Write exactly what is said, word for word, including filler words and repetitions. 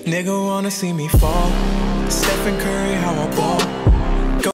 Nigga wanna see me fall. Stephen Curry, how I ball.